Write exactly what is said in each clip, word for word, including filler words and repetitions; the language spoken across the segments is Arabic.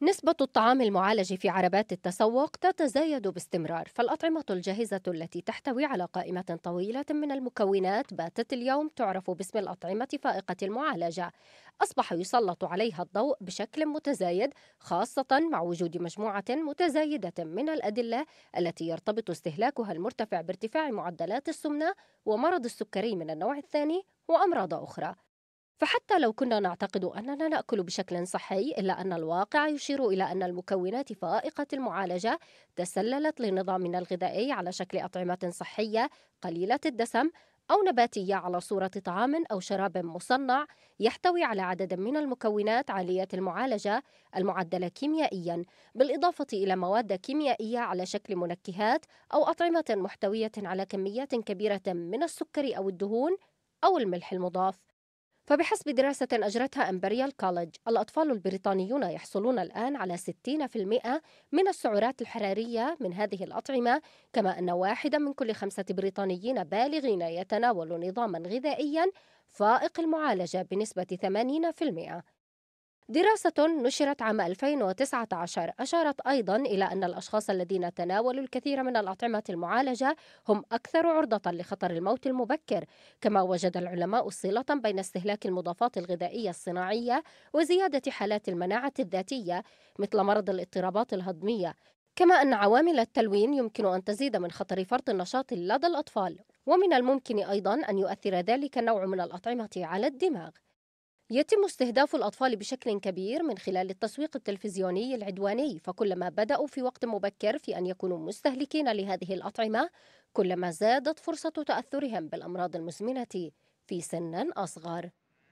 نسبة الطعام المعالج في عربات التسوق تتزايد باستمرار، فالأطعمة الجاهزة التي تحتوي على قائمة طويلة من المكونات باتت اليوم تعرف باسم الأطعمة فائقة المعالجة. أصبح يسلط عليها الضوء بشكل متزايد، خاصة مع وجود مجموعة متزايدة من الأدلة التي يرتبط استهلاكها المرتفع بارتفاع معدلات السمنة ومرض السكري من النوع الثاني وأمراض أخرى. فحتى لو كنا نعتقد أننا نأكل بشكل صحي، إلا أن الواقع يشير إلى أن المكونات فائقة المعالجة تسللت لنظامنا الغذائي على شكل أطعمة صحية قليلة الدسم أو نباتية على صورة طعام أو شراب مصنع يحتوي على عدد من المكونات عالية المعالجة المعدلة كيميائياً، بالإضافة إلى مواد كيميائية على شكل منكهات أو أطعمة محتوية على كميات كبيرة من السكر أو الدهون أو الملح المضاف. فبحسب دراسة أجرتها إمبريال كوليدج، الأطفال البريطانيون يحصلون الآن على ستين بالمئة من السعرات الحرارية من هذه الأطعمة، كما أن واحدا من كل خمسة بريطانيين بالغين يتناول نظاما غذائيا فائق المعالجة بنسبة ثمانين بالمئة. دراسة نشرت عام ألفين وتسعة عشر أشارت أيضاً إلى أن الأشخاص الذين تناولوا الكثير من الأطعمة المعالجة هم أكثر عرضة لخطر الموت المبكر. كما وجد العلماء صلة بين استهلاك المضادات الغذائية الصناعية وزيادة حالات المناعة الذاتية مثل مرض الاضطرابات الهضمية، كما أن عوامل التلوين يمكن أن تزيد من خطر فرط النشاط لدى الأطفال، ومن الممكن أيضاً أن يؤثر ذلك النوع من الأطعمة على الدماغ. يتم استهداف الأطفال بشكل كبير من خلال التسويق التلفزيوني العدواني، فكلما بدأوا في وقت مبكر في أن يكونوا مستهلكين لهذه الأطعمة، كلما زادت فرصة تأثرهم بالأمراض المزمنة في سن أصغر.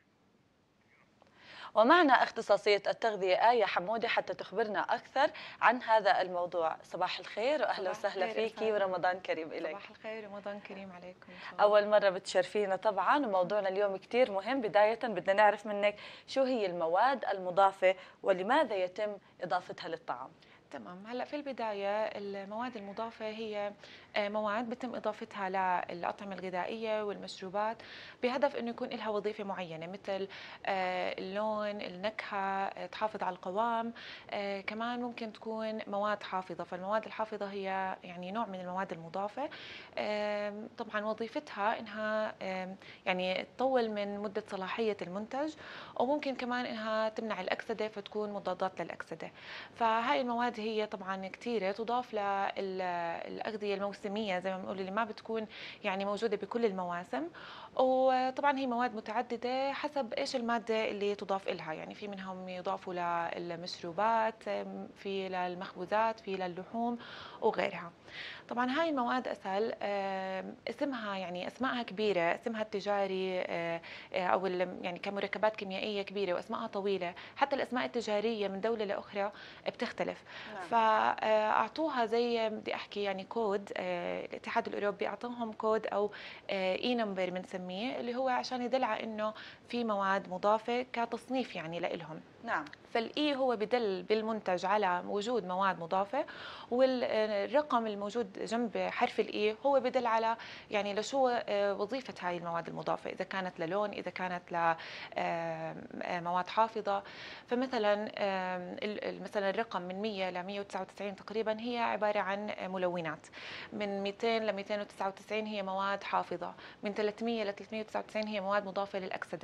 ومعنا اختصاصية التغذية آية حمودة حتى تخبرنا أكثر عن هذا الموضوع. صباح الخير وأهلا صباح وسهلا الخير فيكي ورمضان كريم إليك. صباح الخير ورمضان كريم عليكم. أول مرة بتشرفينا طبعا، وموضوعنا اليوم كتير مهم. بداية بدنا نعرف منك شو هي المواد المضافة ولماذا يتم إضافتها للطعام؟ تمام. هلا في البدايه المواد المضافه هي آه، مواد بتم اضافتها للاطعمه الغذائيه والمشروبات بهدف انه يكون لها وظيفه معينه، مثل آه، اللون، النكهه، آه، تحافظ على القوام. آه، كمان ممكن تكون مواد حافظه، فالمواد الحافظه هي يعني نوع من المواد المضافه. آم، طبعا وظيفتها انها آم، يعني تطول من مده صلاحيه المنتج، وممكن كمان انها تمنع الاكسده فتكون مضادات للاكسده. فهاي المواد هي طبعا كثيره تضاف للاغذيه الموسميه زي ما بنقول، اللي ما بتكون يعني موجوده بكل المواسم. وطبعا هي مواد متعدده حسب ايش الماده اللي تضاف لها، يعني في منهم يضافوا للمشروبات، في للمخبوزات، في للحوم وغيرها. طبعا هاي المواد أسهل آه، اسمها يعني أسمائها كبيرة، اسمها التجاري آه، آه، أو يعني كمركبات كيميائية كبيرة وأسمائها طويلة، حتى الأسماء التجارية من دولة لأخرى بتختلف. نعم. فأعطوها زي بدي أحكي يعني كود، آه، الاتحاد الأوروبي أعطاهم كود أو إي نمبر بنسميه، اللي هو عشان يدل على إنه في مواد مضافة كتصنيف يعني لإلهم. نعم. فالإي هو بدل بالمنتج على وجود مواد مضافة، والرقم الموجود جنب حرف الإي هو بدل على يعني لشو آه، وظيفة هاي المواد المضافة، إذا كانت للون، إذا كانت لمواد حافظة. فمثلا آم، ال- ال- مثلا الرقم من مية ل مية وتسعة وتسعين تقريبا هي عبارة عن ملونات، من مئتين ل مئتين وتسعة وتسعين هي مواد حافظة، من ثلاثمية ل ثلاثمية وتسعة وتسعين هي مواد مضافة للأكسدة.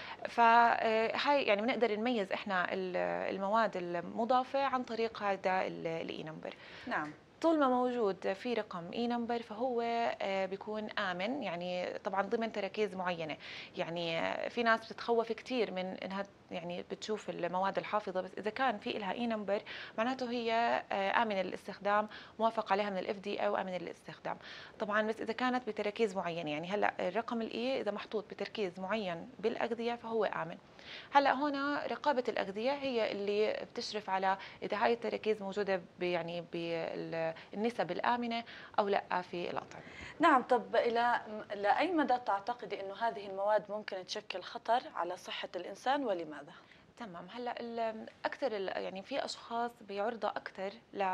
فهاي يعني بنقدر نميز احنا ال- المواد المضافة عن طريق هذا الاي نمبر. نعم. طول ما موجود في رقم اي نمبر فهو آه، بيكون امن، يعني طبعا ضمن تراكيز معينه. يعني آه، في ناس بتتخوف كثير من انها يعني بتشوف المواد الحافظه، بس اذا كان في لها اي نمبر معناته هي آه، امنه للاستخدام، موافق عليها من الاف دي او امنه للاستخدام. طبعا بس اذا كانت بتراكيز معينه، يعني هلا الرقم الاي اذا محطوط بتركيز معين بالاغذيه فهو امن. هلا هنا رقابه الاغذيه هي اللي بتشرف على اذا هاي التراكيز موجوده ب- يعني بالنسب الامنه او لا في الاطعمه. نعم. طب إلى لأي مدى تعتقدي أنه هذه المواد ممكن تشكل خطر على صحة الإنسان ولماذا؟ تمام. هلا ال- اكثر ال- يعني في اشخاص بيعرضوا اكثر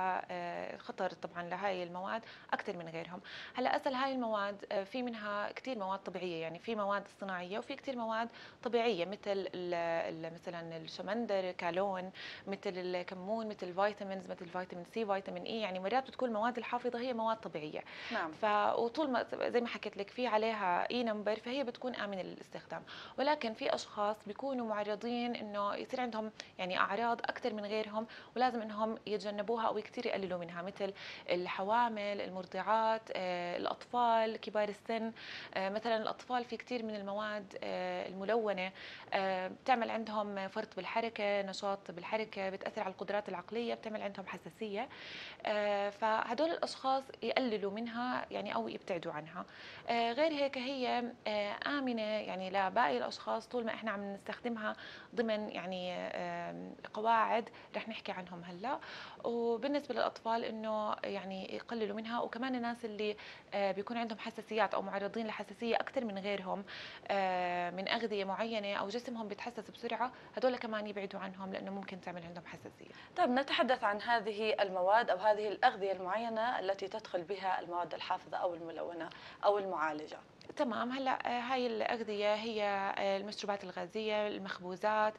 لخطر طبعا لهي المواد اكثر من غيرهم. هلا اصل هاي المواد آه، في منها كثير مواد طبيعيه، يعني في مواد صناعيه وفي كثير مواد طبيعيه مثل ال- ال- مثلا الشمندر كالون، مثل الكمون، مثل الفيتامينز، مثل فيتامين سي، فيتامين اي، يعني مرات بتكون المواد الحافظه هي مواد طبيعيه. نعم. ف وطول ما زي ما حكيت لك في عليها اي نمبر فهي بتكون امنه للاستخدام. ولكن في اشخاص بيكونوا معرضين انه يصير عندهم يعني اعراض اكثر من غيرهم، ولازم انهم يتجنبوها او كثير يقللوا منها، مثل الحوامل، المرضعات، آه، الاطفال، كبار السن. آه، مثلا الاطفال في كثير من المواد آه، الملونه آه، بتعمل عندهم فرط بالحركه، نشاط بالحركه، بتاثر على القدرات العقليه، بتعمل عندهم حساسيه. آه، فهدول الاشخاص يقللوا منها يعني او يبتعدوا عنها. آه، غير هيك هي آه، امنه يعني لباقي الاشخاص طول ما احنا عم نستخدمها ضمن يعني آم، قواعد رح نحكي عنهم هلا. وبالنسبه للاطفال انه يعني يقللوا منها. وكمان الناس اللي آه، بيكون عندهم حساسيات او معرضين لحساسيه اكثر من غيرهم آه، من اغذيه معينه او جسمهم بيتحسس بسرعه، هدول كمان يبعدوا عنهم لانه ممكن تعمل عندهم حساسيه. طيب نتحدث عن هذه المواد أو هذه الأغذية المعينة التي تدخل بها المواد الحافظة أو الملونة أو المعالجة. تمام. هلا آه، هاي الأغذية هي آه، المشروبات الغازية، المخبوزات،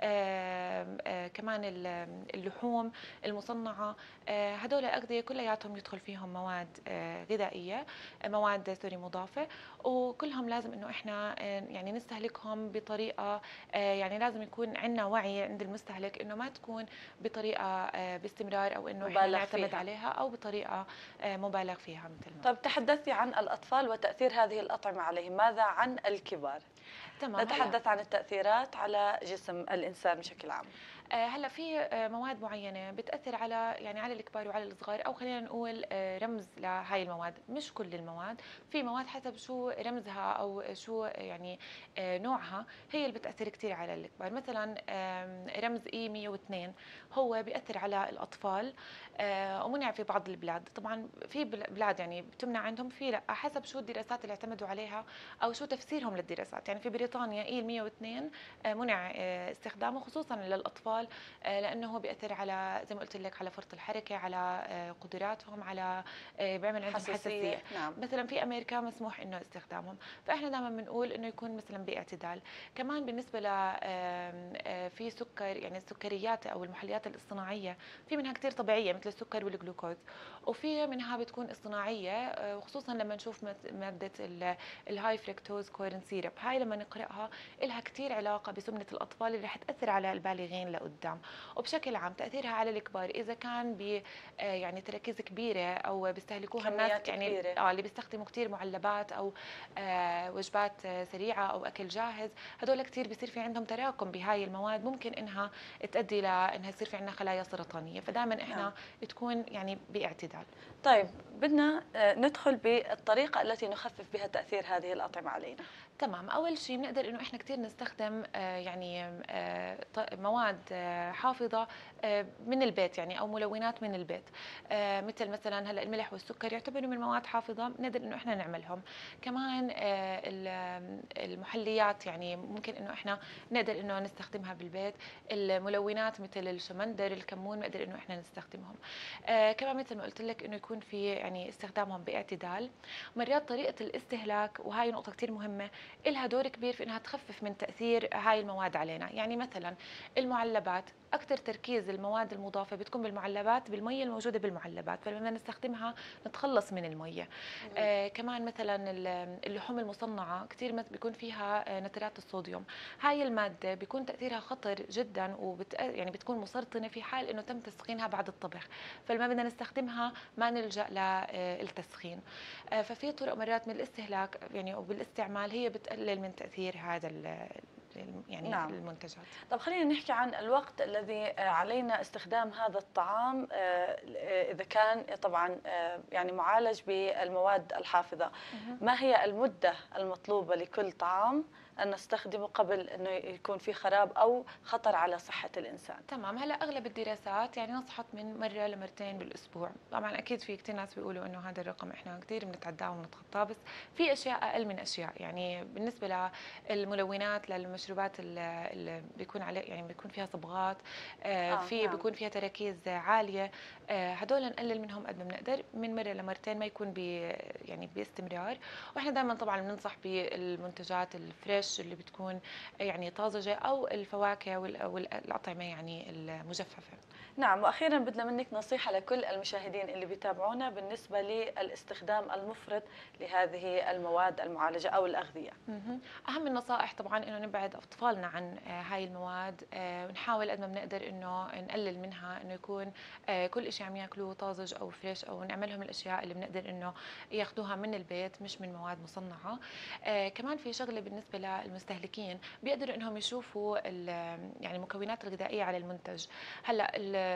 آه، آه، كمان ال- اللحوم المصنعة. آه، هدول الأغذية كلياتهم يدخل فيهم مواد آه، غذائية، آه، مواد سوري مضافة. وكلهم لازم إنه إحنا آه، يعني نستهلكهم بطريقة آه، يعني لازم يكون عندنا وعي عند المستهلك إنه ما تكون بطريقة آه، باستمرار أو إنه إحنا مبالغ نعتمد فيها. عليها أو بطريقة آه، مبالغ فيها مثل ما طيب قلت. تحدثتي عن الأطفال وتأثير هذه الأطعمة عليهم، ماذا عن الكبار؟ تمام. هلا نتحدث عن التأثيرات على جسم الإنسان بشكل عام. آه، هلا في آه، مواد معينه بتاثر على يعني على الكبار وعلى الصغار، او خلينا نقول آه، رمز لهي المواد، مش كل المواد. في مواد حسب شو رمزها او شو يعني آه، نوعها هي اللي بتاثر كثير على الكبار. مثلا آم، رمز اي مية واثنين هو بياثر على الاطفال آه، ومنع في بعض البلاد. طبعا في بل- بلاد يعني بتمنع عندهم، في لا، حسب شو الدراسات اللي اعتمدوا عليها او شو تفسيرهم للدراسات. يعني في بريطانيا اي مية واثنين آه، منع آه، استخدامه خصوصا للاطفال آه، لانه هو بياثر على زي ما قلت لك على فرط الحركه، على آه، قدراتهم، على آه، بيعمل عندهم حساسية. حساسيه. نعم. مثلا في امريكا مسموح انه استخدامهم، فاحنا دائما بنقول انه يكون مثلا باعتدال. كمان بالنسبه ل آم، آه، في سكر، يعني السكريات او المحليات الاصطناعيه في منها كثير طبيعيه مثل السكر والجلوكوز، وفي منها بتكون اصطناعيه آه، وخصوصا لما نشوف مت- ماده ال- الهاي فركتوز كورن سيرب. هاي لما نقراها لها كثير علاقه بسمنه الاطفال اللي رح تاثر على البالغين لقدام. وبشكل عام تاثيرها على الكبار اذا كان ب آه، يعني تركيز كبيره او بيستهلكوها الناس كميات يعني كبيرة. اه اللي بيستخدموا كثير معلبات او آه، وجبات آه، سريعه او اكل جاهز، هدول كثير بيصير في عندهم تراكم بهاي المواد، ممكن انها تؤدي لانها يصير في عندنا خلايا سرطانيه. فدائما نعم. احنا تكون يعني باعتدال. طيب بدنا آه، ندخل بالطريقة التي نخفف بها تأثير هذه الأطعمة علينا. تمام. اول شيء بنقدر انه احنا كثير نستخدم آه، يعني آه، ط- مواد آه، حافظه آه، من البيت يعني او ملونات من البيت. آه، مثل مثلا هلا الملح والسكر يعتبروا من مواد حافظه بنقدر انه احنا نعملهم. كمان آه، ال- المحليات يعني ممكن انه احنا نقدر انه نستخدمها بالبيت. الملونات مثل الشمندر، الكمون بنقدر انه احنا نستخدمهم. آه، كمان مثل ما قلت لك انه يكون في يعني استخدامهم باعتدال. مرات طريقه الاستهلاك، وهي نقطه كثير مهمه، إلها دور كبير في إنها تخفف من تأثير هاي المواد علينا. يعني مثلا المعلبات، أكثر تركيز المواد المضافة بتكون بالمعلبات، بالمية الموجودة بالمعلبات، فلما نستخدمها نتخلص من المية. مهم. آه كمان مثلا ال- اللحوم المصنعة كثير مت- بيكون فيها آه نترات الصوديوم. هاي المادة بيكون تأثيرها خطر جدا وبت يعني بتكون مسرطنة في حال إنه تم تسخينها بعد الطبخ، فلما بدنا نستخدمها ما نلجأ للتسخين. آه، ففي طرق مرات من الاستهلاك يعني او بالاستعمال هي بتقلل من تاثير هذا ال يعني نعم. المنتجات. طب خلينا نحكي عن الوقت الذي آه، علينا استخدام هذا الطعام، آه، آه، إذا كان طبعا آه، يعني معالج بالمواد الحافظة. مهم. ما هي المدة المطلوبة لكل طعام أن نستخدمه قبل أنه يكون في خراب أو خطر على صحة الإنسان؟ تمام. هلا اغلب الدراسات يعني نصحت من مره لمرتين بالاسبوع. طبعا اكيد في كثير ناس بيقولوا انه هذا الرقم احنا كثير بنتعداه ونتخطاه، بس في اشياء اقل من اشياء. يعني بالنسبه للملونات للمشروبات اللي بيكون عليه يعني بيكون فيها صبغات، آه، آه في نعم. بيكون فيها تراكيز عاليه، آه، هدول نقلل منهم قد ما بنقدر، من مره لمرتين، ما يكون بي يعني باستمرار. واحنا دائما طبعا بننصح بالمنتجات الفريش اللي بتكون يعني طازجه، او الفواكه والاطعمه يعني المجففه. نعم، وأخيرا بدنا منك نصيحة لكل المشاهدين اللي بيتابعونا بالنسبة للاستخدام المفرط لهذه المواد المعالجة أو الأغذية. مهم. اهم النصائح طبعا انه نبعد اطفالنا عن آه، هاي المواد، آه، ونحاول قد ما بنقدر انه نقلل منها، انه يكون آه، كل شيء عم ياكلوه طازج او فريش، او نعملهم الاشياء اللي بنقدر انه ياخذوها من البيت مش من مواد مصنعه. آه، كمان في شغله بالنسبه للمستهلكين، بيقدروا انهم يشوفوا يعني المكونات الغذائيه على المنتج. هلا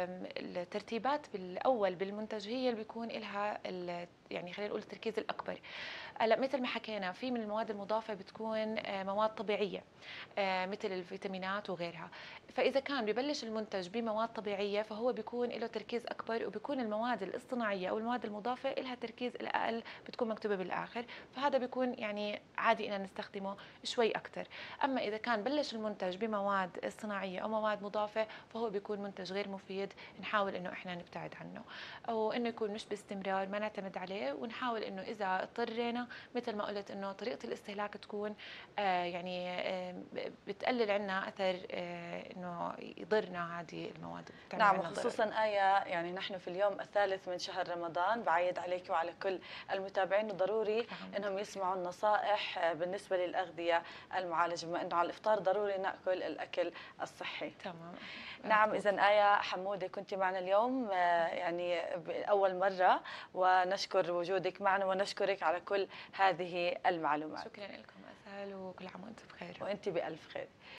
الترتيبات بالاول بالمنتج هي اللي بيكون لها يعني خلينا نقول التركيز الاكبر. هلا مثل ما حكينا، في من المواد المضافه بتكون آه، مواد طبيعيه، آه، مثل الفيتامينات وغيرها. فاذا كان ببلش المنتج بمواد طبيعيه، فهو بيكون له تركيز اكبر، وبيكون المواد الاصطناعيه او المواد المضافه لها تركيز الاقل، بتكون مكتوبه بالاخر. فهذا بيكون يعني عادي ان نستخدمه شوي اكثر. اما اذا كان بلش المنتج بمواد اصطناعيه او مواد مضافه، فهو بيكون منتج غير مفيد، نحاول انه احنا نبتعد عنه، او انه يكون مش باستمرار، ما نعتمد عليه. ونحاول انه اذا اضطرينا، مثل ما قلت، انه طريقه الاستهلاك تكون آه يعني آه بتقلل عنا اثر آه انه يضرنا هذه المواد، بتعمل نعم، عنا ضرر. وخصوصا آية، يعني نحن في اليوم الثالث من شهر رمضان، بعيد عليك وعلى كل المتابعين ضروري انهم يسمعوا النصائح بالنسبه للاغذيه المعالجه، بما انه على الافطار ضروري ناكل الاكل الصحي. تمام. نعم، اذا آية حمودة كنت معنا اليوم آه، يعني اول مره، ونشكر وجودك معنا ونشكرك على كل هذه المعلومات. شكرا لكم، اسهل، وكل عام وانتم بخير. وانت بالف خير.